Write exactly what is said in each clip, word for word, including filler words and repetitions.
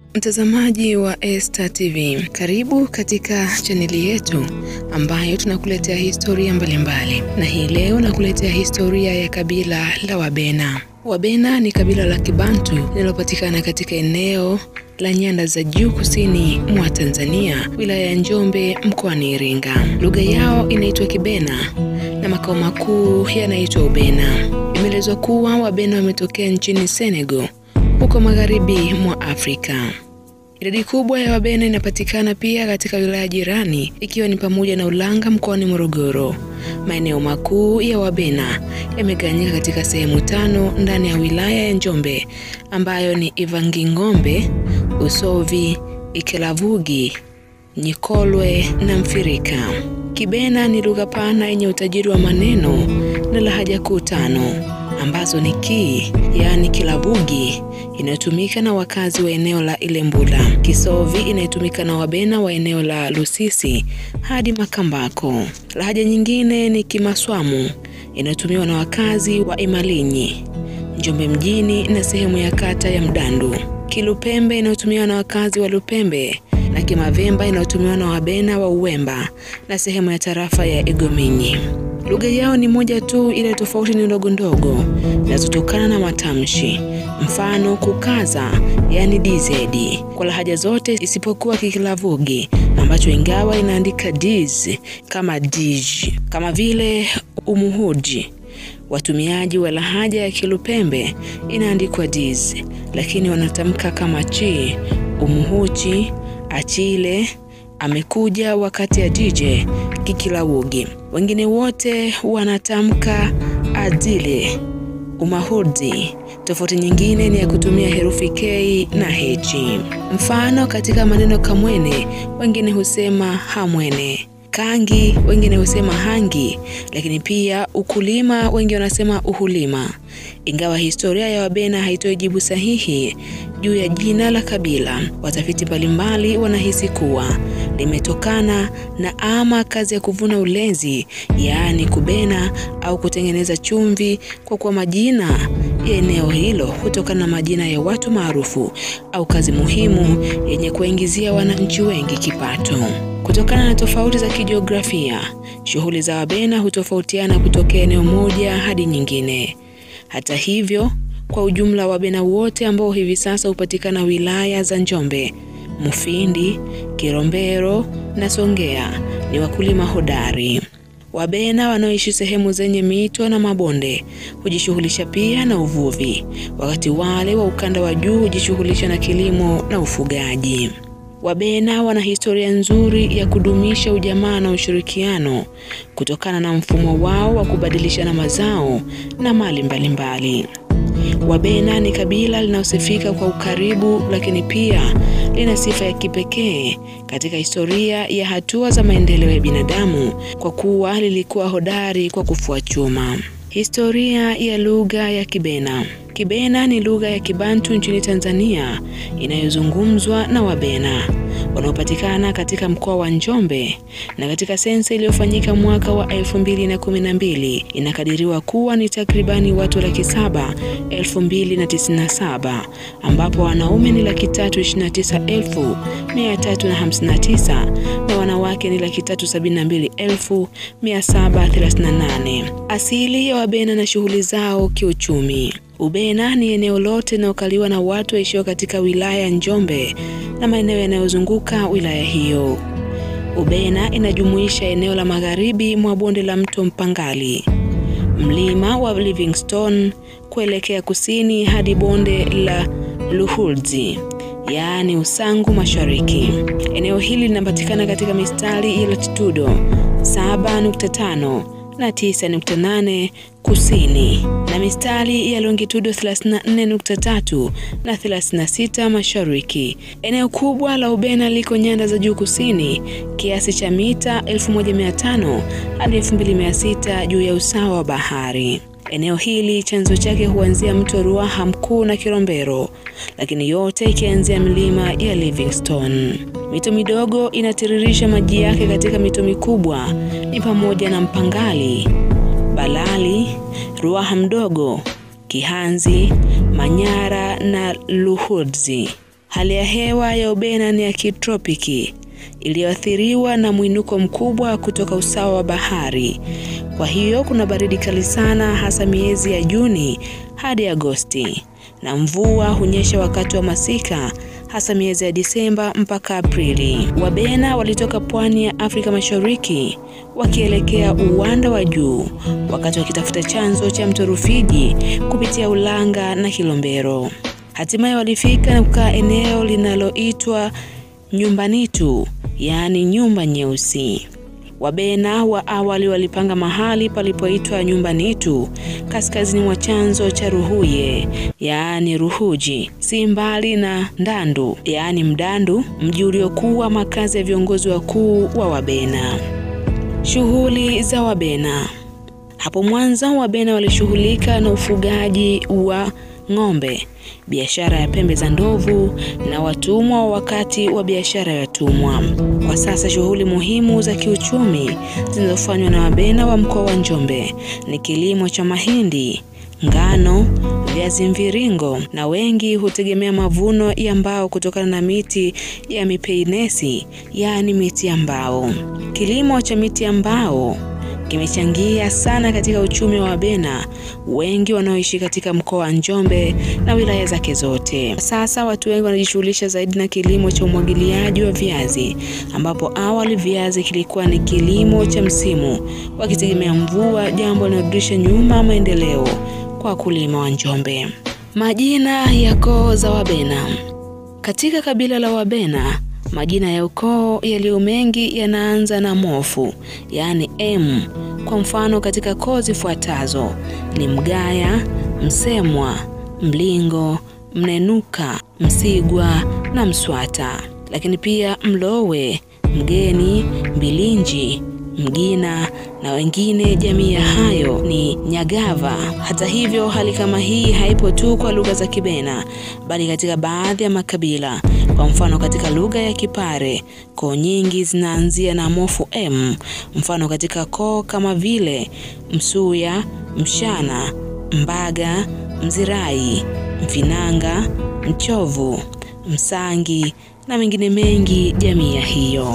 Mtazamaji wa Star T V, karibu katika chaneli yetu ambayo tunakuletea historia mbalimbali. Na hii leo nakuletea historia ya kabila la Wabena. Wabena ni kabila la Kibantu linalopatikana katika eneo la nyanda za juu kusini mwa Tanzania, wilaya ya Njombe, mkoani Iringa. Lugha yao inaitwa Kibena na makao makuu yanaitwa Wabena. Imeelezwa kuwa Wabena wametokea nchini Senegal, huko magharibi mwa Afrika. Idadi kubwa ya Wabena inapatikana pia katika wilaya jirani, ikiwa ni pamoja na Ulanga mkoani Morogoro. Maeneo makuu ya Wabena yamegawanyika katika sehemu tano ndani ya wilaya ya Njombe, ambayo ni Ivangingombe, Usovi, Ikelavugi, Nyikolwe na Mfirika. Kibena ni lugha pana yenye utajiri wa maneno na lahaja kuu tano, ambazo ni Ki, yaani Kilavugi, inayotumika na wakazi wa eneo la Ilembula. Kisovi inayotumika na Wabena wa eneo la Lusisi hadi Makambako. Lahaja nyingine ni Kimaswamu, inayotumiwa na wakazi wa Imalinyi, Njombe mjini na sehemu ya kata ya Mdandu. Kilupembe inayotumiwa na wakazi wa Lupembe, na Kimavemba inayotumiwa na Wabena wa Uwemba na sehemu ya tarafa ya Igominyi. Lugha yao ni moja tu, ile tofauti ni ndogo ndogo zinazotokana na matamshi. Mfano kukaza, yani D Z kwa lahaja zote isipokuwa Kikilavugi, ambacho ingawa inaandika diz kama dij, kama vile umuhuji. Watumiaji wa lahaja ya Kilupembe inaandikwa diz, lakini wanatamka kama chi, umuhuchi, achile, amekuja wakati ya D J Kikilavugi. Wengine wote wanatamka adile, umahudi. Tofauti nyingine ni ya kutumia herufi K na H. Mfano katika maneno kamwene, wengine husema hamwene. Kangi, wengine husema hangi, lakini pia ukulima, wengine wanasema uhulima. Ingawa historia ya Wabena haitoi jibu sahihi juu ya jina la kabila, watafiti mbalimbali wanahisi kuwa limetokana na ama kazi ya kuvuna ulezi, yaani kubena au kutengeneza chumvi, kwa kuwa majina ya eneo hilo hutokana na majina ya watu maarufu au kazi muhimu yenye kuingizia wananchi wengi kipato. Kutokana na tofauti za kijiografia, shughuli za Wabena hutofautiana kutokea eneo moja hadi nyingine. Hata hivyo, kwa ujumla Wabena wote ambao hivi sasa hupatikana wilaya za Njombe, Mufindi, Kilombero na Songea ni wakulima hodari. Wabena wanaoishi sehemu zenye mito na mabonde hujishughulisha pia na uvuvi, wakati wale wa ukanda wa juu hujishughulisha na kilimo na ufugaji. Wabena wana historia nzuri ya kudumisha ujamaa na ushirikiano kutokana na mfumo wao wa kubadilishana mazao na mali mbalimbali. Wabena ni kabila linalosifika kwa ukaribu, lakini pia lina sifa ya kipekee katika historia ya hatua za maendeleo ya binadamu, kwa kuwa lilikuwa hodari kwa kufua chuma. Historia ya lugha ya Kibena. Kibena ni lugha ya Kibantu nchini Tanzania inayozungumzwa na Wabena wanaopatikana katika mkoa wa Njombe, na katika sensa iliyofanyika mwaka wa elfu mbili na kumi na mbili inakadiriwa kuwa ni takribani watu laki saba elfu mbili na tisini na saba, ambapo wanaume ni laki tatu ishirini na tisa elfu mia tatu na hamsini na tisa na wanawake ni laki tatu sabini na mbili elfu mia saba thelathini na nane. Asili ya Wabena na shughuli zao kiuchumi. Ubena ni eneo lote linalokaliwa na watu waishio katika wilaya ya Njombe na maeneo yanayozunguka wilaya hiyo. Ubena inajumuisha eneo la magharibi mwa bonde la mto Mpangali, mlima wa Livingstone kuelekea kusini hadi bonde la Luhulzi, yaani Usangu mashariki. Eneo hili linapatikana katika mistari ya latitudo saba nukta tano na tisa nukta nane kusini na mistari ya longitudo thelathini na nne nukta tatu na thelathini na sita mashariki. Eneo kubwa la Ubena liko nyanda za juu kusini, kiasi cha mita elfu moja mia tano hadi elfu mbili mia sita juu ya usawa wa bahari. Eneo hili chanzo chake huanzia mto Ruaha mkuu na Kilombero, lakini yote ikianzia milima ya Livingstone. Mito midogo inatiririsha maji yake katika mito mikubwa ni pamoja na Mpangali, Balali, Ruaha mdogo, Kihanzi, Manyara na Luhudzi. Hali ya hewa ya Wabena ni ya kitropiki iliyoathiriwa na mwinuko mkubwa kutoka usawa wa bahari. Kwa hiyo kuna baridi kali sana hasa miezi ya Juni hadi Agosti, na mvua hunyesha wakati wa masika hasa miezi ya Disemba mpaka Aprili. Wabena walitoka pwani ya Afrika Mashariki wakielekea uwanda wa juu wakati wakitafuta chanzo cha mto Rufiji kupitia Ulanga na Kilombero. Hatimaye walifika na kukaa eneo linaloitwa Nyumbanitu, yaani nyumba nyeusi. Wabena wa awali walipanga mahali palipoitwa Nyumbanitu kaskazini mwa chanzo cha Ruhuye, yaani Ruhuji, si mbali na Ndandu, yaani Mdandu, mji uliokuwa makazi ya viongozi wakuu wa Wabena. Shughuli za Wabena. Hapo mwanzo Wabena walishughulika na ufugaji wa ng'ombe, biashara ya pembe za ndovu na watumwa wakati wa biashara ya watumwa. Kwa sasa shughuli muhimu za kiuchumi zinazofanywa na Wabena wa mkoa wa Njombe ni kilimo cha mahindi, ngano, viazi mviringo, na wengi hutegemea mavuno ya mbao kutokana na miti ya mipeinesi, yaani miti ya mbao. Kilimo cha miti ya mbao kimechangia sana katika uchumi wa Wabena wengi wanaoishi katika mkoa wa Njombe na wilaya zake zote. Sasa watu wengi wanajishughulisha zaidi na kilimo cha umwagiliaji wa viazi, ambapo awali viazi kilikuwa ni kilimo cha msimu wakitegemea mvua, jambo linalorudisha nyuma maendeleo kwa wakulima wa Njombe. Majina ya koo za Wabena. Katika kabila la Wabena, majina ya ukoo yaliyo mengi yanaanza na mofu, yaani M. Kwa mfano katika koo zifuatazo ni Mgaya, Msemwa, Mlingo, Mnenuka, Msigwa na Mswata. Lakini pia Mlowe, Mgeni, Mbilinji, Mgina na wengine. Jamii ya hayo ni Nyagava. Hata hivyo, hali kama hii haipo tu kwa lugha za Kibena, bali katika baadhi ya makabila. Kwa mfano katika lugha ya Kipare, koo nyingi zinaanzia na mofu M. Mfano katika koo kama vile Msuya, Mshana, Mbaga, Mzirai, Mfinanga, Mchovu, Msangi na mengine mengi jamii ya hiyo.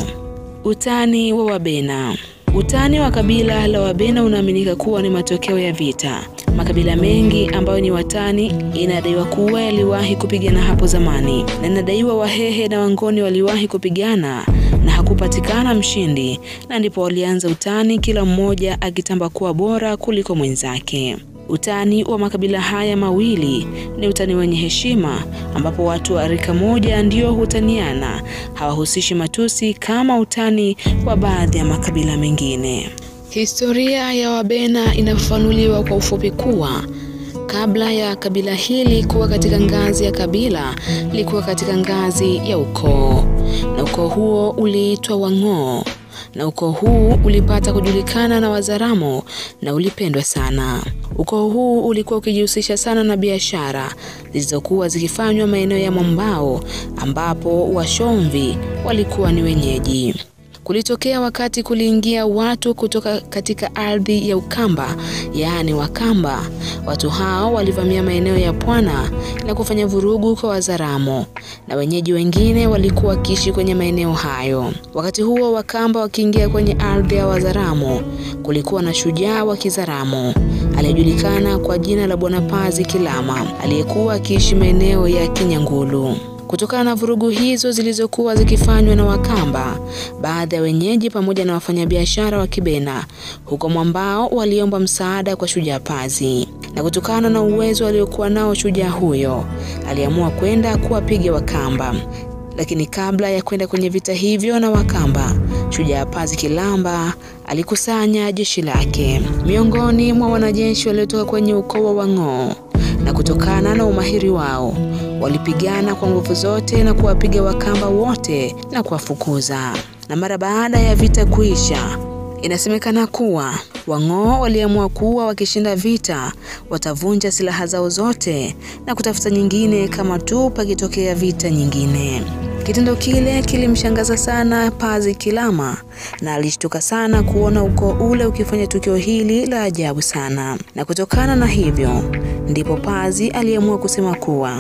Utani wa Wabena. Utani wa kabila la Wabena unaaminika kuwa ni matokeo ya vita. Makabila mengi ambayo ni watani inadaiwa kuwa yaliwahi kupigana hapo zamani, na inadaiwa Wahehe na Wangoni waliwahi kupigana na hakupatikana mshindi, na ndipo walianza utani, kila mmoja akitamba kuwa bora kuliko mwenzake. Utani wa makabila haya mawili ni utani wenye heshima, ambapo watu wa rika moja ndio hutaniana, hawahusishi matusi kama utani wa baadhi ya makabila mengine. Historia ya Wabena inafafanuliwa kwa ufupi kuwa kabla ya kabila hili kuwa katika ngazi ya kabila, likuwa katika ngazi ya ukoo, na ukoo huo uliitwa Wang'oo, na ukoo huu ulipata kujulikana na Wazaramo na ulipendwa sana. Ukoo huu ulikuwa ukijihusisha sana na biashara zilizokuwa zikifanywa maeneo ya mwambao, ambapo Washomvi walikuwa ni wenyeji. Kulitokea wakati kuliingia watu kutoka katika ardhi ya Ukamba, yaani Wakamba. Watu hao walivamia maeneo ya Pwana na kufanya vurugu kwa Wazaramo, na wenyeji wengine walikuwa wakiishi kwenye maeneo hayo. Wakati huo Wakamba wakiingia kwenye ardhi ya Wazaramo, kulikuwa na shujaa wa Kizaramo aliyejulikana kwa jina la Bwana Pazi Kilama, aliyekuwa akiishi maeneo ya Kinyangulu. Kutokana na vurugu hizo zilizokuwa zikifanywa na Wakamba, baadhi ya wenyeji pamoja na wafanyabiashara wa Kibena huko mwambao waliomba msaada kwa shujaa Pazi, na kutokana na uwezo aliokuwa nao shujaa huyo, aliamua kwenda kuwapiga Wakamba. Lakini kabla ya kwenda kwenye vita hivyo na Wakamba, shujaa Pazi Kilamba alikusanya jeshi lake miongoni mwa wanajeshi waliotoka kwenye ukoo wa Wang'oo, na kutokana na umahiri wao walipigana kwa nguvu zote na kuwapiga Wakamba wote na kuwafukuza. Na mara baada ya vita kuisha, inasemekana kuwa Wang'oo waliamua kuwa wakishinda vita watavunja silaha zao zote na kutafuta nyingine kama tu pakitokea vita nyingine. Kitendo kile kilimshangaza sana Pazi Kilama, na alishtuka sana kuona ukoo ule ukifanya tukio hili la ajabu sana. Na kutokana na hivyo, ndipo Pazi aliamua kusema kuwa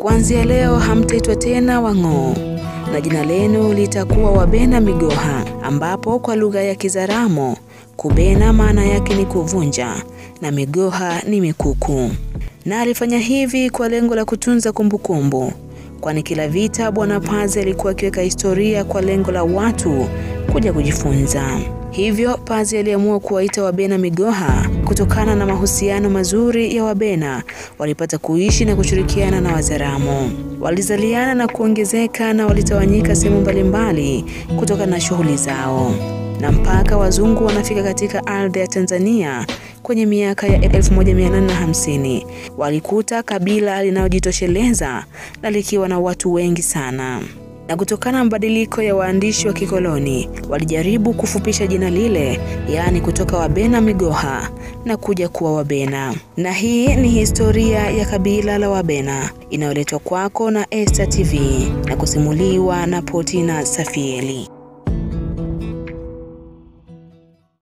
Kuanzia leo hamtaitwa tena Wang'oo, na jina lenu litakuwa Wabena Migoha, ambapo kwa lugha ya Kizaramo kubena maana yake ni kuvunja na migoha ni mikuku. Na alifanya hivi kwa lengo la kutunza kumbukumbu, kwani kila vita Bwana Pazi alikuwa akiweka historia kwa lengo la watu kuja kujifunza. Hivyo Pazi aliamua kuwaita Wabena Migoha kutokana na mahusiano mazuri ya Wabena walipata kuishi na kushirikiana na Wazaramo. Walizaliana na kuongezeka na walitawanyika sehemu mbalimbali kutokana na shughuli zao. Na mpaka wazungu wanafika katika ardhi ya Tanzania kwenye miaka ya elfu moja mia nane hamsini, walikuta kabila linalojitosheleza na likiwa na watu wengi sana. Na kutokana na mabadiliko ya waandishi wa kikoloni, walijaribu kufupisha jina lile, yaani kutoka Wabena Migoha na kuja kuwa Wabena. Na hii ni historia ya kabila la Wabena inayoletwa kwako na Esta T V na kusimuliwa na Potina Safieli.